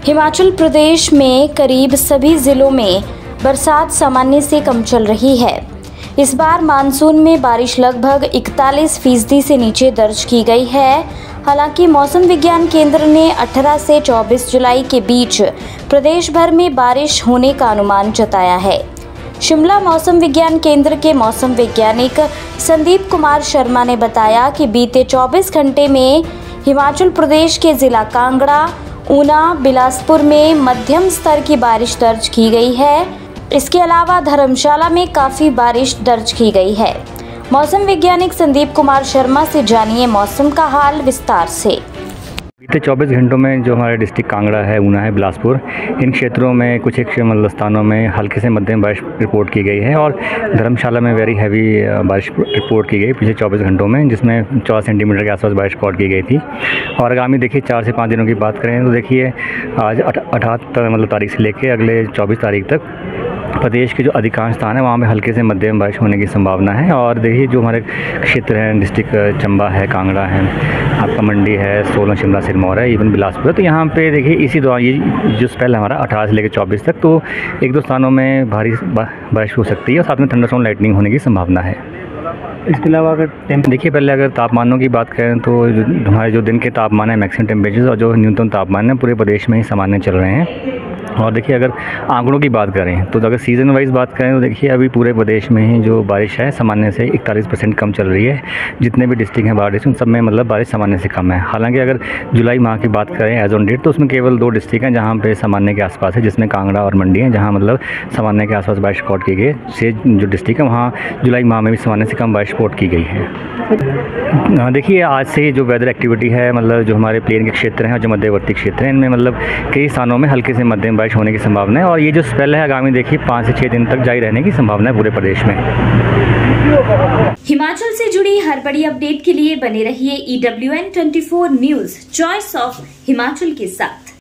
हिमाचल प्रदेश में करीब सभी जिलों में बरसात सामान्य से कम चल रही है। इस बार मानसून में बारिश लगभग 41% से नीचे दर्ज की गई है। हालांकि मौसम विज्ञान केंद्र ने 18 से 24 जुलाई के बीच प्रदेश भर में बारिश होने का अनुमान जताया है। शिमला मौसम विज्ञान केंद्र के मौसम वैज्ञानिक संदीप कुमार शर्मा ने बताया कि बीते 24 घंटे में हिमाचल प्रदेश के जिला कांगड़ा, ऊना, बिलासपुर में मध्यम स्तर की बारिश दर्ज की गई है। इसके अलावा धर्मशाला में काफ़ी बारिश दर्ज की गई है। मौसम वैज्ञानिक संदीप कुमार शर्मा से जानिए मौसम का हाल विस्तार से। बीते 24 घंटों में जो हमारे डिस्ट्रिक्ट कांगड़ा है, ऊना है, बिलासपुर, इन क्षेत्रों में कुछ एक स्थानों में हल्के से मध्यम बारिश रिपोर्ट की गई है और धर्मशाला में वेरी हैवी बारिश रिपोर्ट की गई पिछले 24 घंटों में, जिसमें 14 सेंटीमीटर के आसपास बारिश रिकॉर्ड की गई थी। और आगामी देखिए 4 से 5 दिनों की बात करें तो देखिए आज 18 तारीख से लेकर अगले 24 तारीख तक प्रदेश के जो अधिकांश स्थान है वहाँ में हल्के से मध्यम बारिश होने की संभावना है। और देखिए जो हमारे क्षेत्र हैं, डिस्ट्रिक्ट चंबा है, कांगड़ा है, आपका मंडी है, सोलन, शिमला, सिरमौर है, इवन बिलासपुर है, तो यहाँ पे देखिए इसी दौरान ये जो स्पेल हमारा 18 से लेकर 24 तक, तो 1-2 स्थानों में भारी बारिश हो सकती है और साथ में थंडरस्टॉर्म लाइटनिंग होने की संभावना है। इसके अलावा अगर देखिए पहले अगर तापमानों की बात करें तो हमारे जो दिन के तापमान है, मैक्सिमम टेम्परेचर और जो न्यूनतम तापमान है पूरे प्रदेश में ही सामान्य चल रहे हैं। और देखिए अगर आंकड़ों की बात करें तो अगर सीज़न वाइज बात करें तो देखिए अभी पूरे प्रदेश में ही जो बारिश है सामान्य से 41% कम चल रही है। जितने भी डिस्ट्रिक्ट हैं बारिश, उन सब में मतलब बारिश सामान्य से कम है। हालांकि अगर जुलाई माह की बात करें एज ऑन डेट तो उसमें केवल 2 डिस्ट्रिक्ट हैं जहाँ पे सामान्य के आसपास है, जिसमें कांगड़ा और मंडी है, जहाँ मतलब सामान्य के आसपास बारिश रिकॉर्ड की गई। से जो डिस्ट्रिक्ट है वहाँ जुलाई माह में भी सामान्य से कम बारिश रिकॉर्ड की गई है। देखिए आज से जो वेदर एक्टिविटी है, मतलब जो हमारे प्लेन के क्षेत्र हैं और जो मध्यवर्ती क्षेत्र हैं, इनमें मतलब कई स्थानों में हल्के से मध्यम बारिश होने की संभावना है। और ये जो स्पेल है आगामी देखिए 5 से 6 दिन तक जारी रहने की संभावना है पूरे प्रदेश में। हिमाचल से जुड़ी हर बड़ी अपडेट के लिए बने रहिए EWN24 news, choice of Himachal के साथ।